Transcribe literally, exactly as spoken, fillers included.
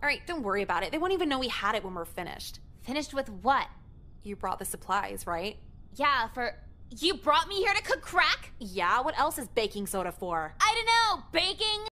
Alright, don't worry about it. They won't even know we had it when we're finished. Finished with what? You brought the supplies, right? Yeah, for... You brought me here to cook crack? Yeah, what else is baking soda for? I don't know, baking?